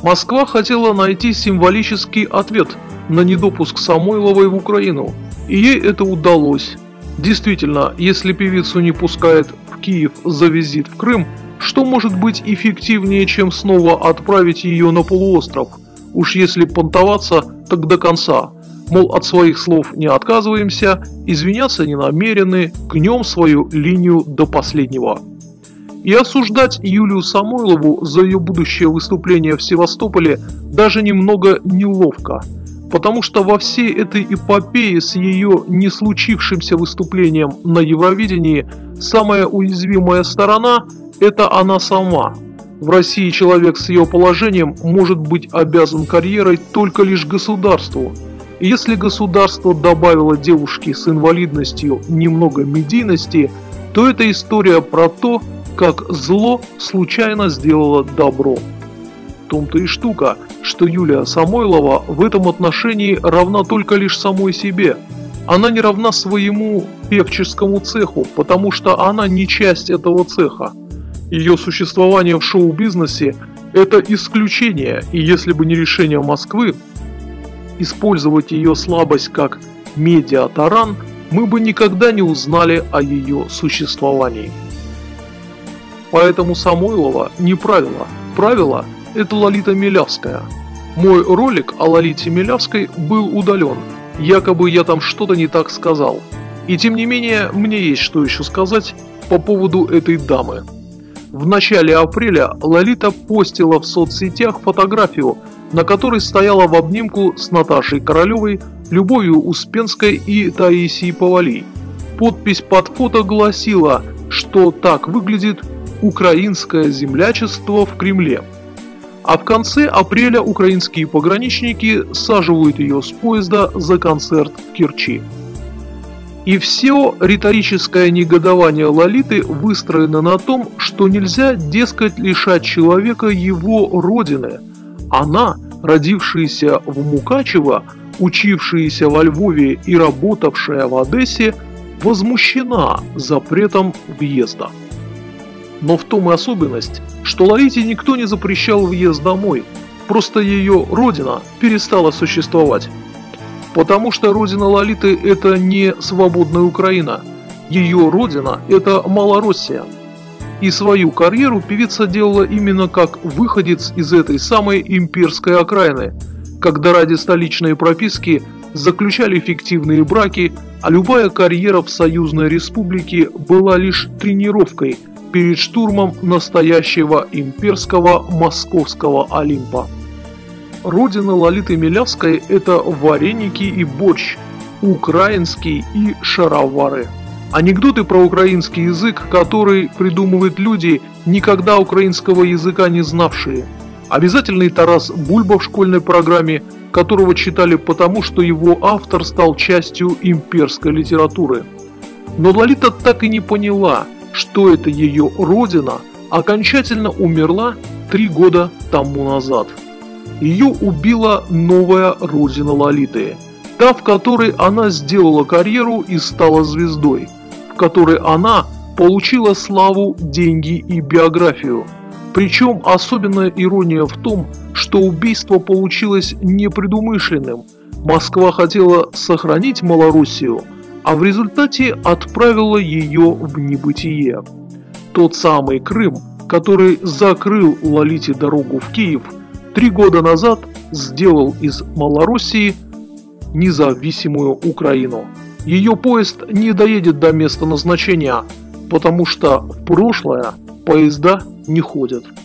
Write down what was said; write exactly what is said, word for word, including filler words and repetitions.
Москва хотела найти символический ответ на недопуск Самойловой в Украину, и ей это удалось. Действительно, если певицу не пускают в Киев за визит в Крым, что может быть эффективнее, чем снова отправить ее на полуостров? Уж если понтоваться, так до конца. Мол, от своих слов не отказываемся, извиняться не намерены, гнем свою линию до последнего. И осуждать Юлию Самойлову за ее будущее выступление в Севастополе даже немного неловко, потому что во всей этой эпопее с ее не случившимся выступлением на Евровидении самая уязвимая сторона – это она сама. В России человек с ее положением может быть обязан карьерой только лишь государству. И если государство добавило девушке с инвалидностью немного медийности, то это история про то, как зло случайно сделало добро. В том-то и штука, что Юлия Самойлова в этом отношении равна только лишь самой себе. Она не равна своему певческому цеху, потому что она не часть этого цеха. Ее существование в шоу-бизнесе – это исключение, и если бы не решение Москвы использовать ее слабость как медиа-таран, мы бы никогда не узнали о ее существовании. Поэтому Самойлова не правило. Правило – это Лолита Милявская. Мой ролик о Лолите Милявской был удален. Якобы я там что-то не так сказал. И тем не менее, мне есть что еще сказать по поводу этой дамы. В начале апреля Лолита постила в соцсетях фотографию, на которой стояла в обнимку с Наташей Королевой, Любовью Успенской и Таисией Повалий. Подпись под фото гласила, что так выглядит украинское землячество в Кремле. А в конце апреля украинские пограничники саживают ее с поезда за концерт в Керчи. И все риторическое негодование Лолиты выстроено на том, что нельзя, дескать, лишать человека его родины. Она, родившаяся в Мукачево, учившаяся во Львове и работавшая в Одессе, возмущена запретом въезда. Но в том и особенность, что Лолите никто не запрещал въезд домой, просто ее родина перестала существовать. Потому что родина Лолиты – это не свободная Украина, ее родина – это Малороссия. И свою карьеру певица делала именно как выходец из этой самой имперской окраины, когда ради столичной прописки заключали фиктивные браки, а любая карьера в союзной республике была лишь тренировкой перед штурмом настоящего имперского московского Олимпа. Родина Лолиты Милявской – это вареники и борщ, украинский и шаровары. Анекдоты про украинский язык, который придумывают люди, никогда украинского языка не знавшие. Обязательный Тарас Бульба в школьной программе, которого читали потому, что его автор стал частью имперской литературы. Но Лолита так и не поняла, что это ее родина окончательно умерла три года тому назад. Ее убила новая родина Лолиты, та, в которой она сделала карьеру и стала звездой, в которой она получила славу, деньги и биографию. Причем особенная ирония в том, что убийство получилось непредумышленным. Москва хотела сохранить Малороссию, а в результате отправила ее в небытие. Тот самый Крым, который закрыл Лолите дорогу в Киев, три года назад сделал из Малороссии независимую Украину. Ее поезд не доедет до места назначения, потому что в прошлое поезда не ходят.